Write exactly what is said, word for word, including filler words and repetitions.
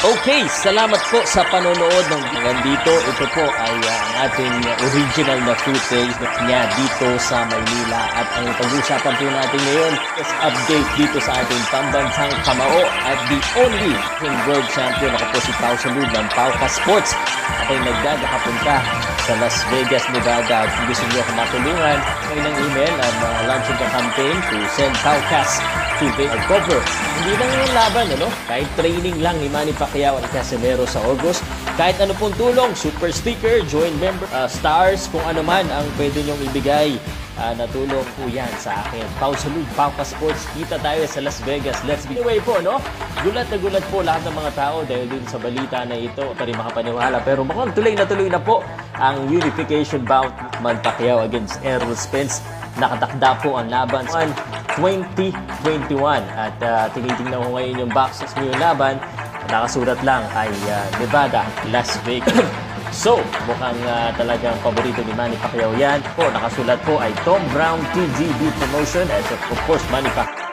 Okay, salamat po sa panonood ng nandito. Ito po ay uh, ang ating original na footage niya dito sa Maynila. At ang pag-usapan po natin ngayon is update dito sa ating pambansang kamao at the only world champion ako po si Pao Salud ng Pauka Sports. Ako'y nagdadakapunta sa Las Vegas, Nevada. At kung gusto niyo akong matulungan, kayo ng email at uh, launching the campaign to send Paukas to the cover. Hindi lang yung laban, ano? Kahit training lang ni Manny Pacquiao at Casimero sa August. Kahit ano pong tulong, super sticker, join member, uh, stars, kung ano man ang pwede nyong ibigay uh, na tulong po yan sa akin. Pao Salud, Pauka Sports. Kita tayo sa Las Vegas. Let's be away po, no? Gulat na gulat po lahat ng mga tao dahil din sa balita na ito. Ito rin makapaniwala. Pero mukhang tuloy na tuloy na po ang unification bout Manny Pacquiao against Errol Spence. Nakatakda po ang laban twenty twenty-one at uh, tinitingnan ko ngayon yung boxes mo yung laban, nakasulat lang ay uh, Nevada, Las Vegas. So, mukhang uh, talagang paborito ni Manny Pacquiao yan po. Nakasulat po ay Tom Brown T G B Promotion as of, of course Manny Pacquiao.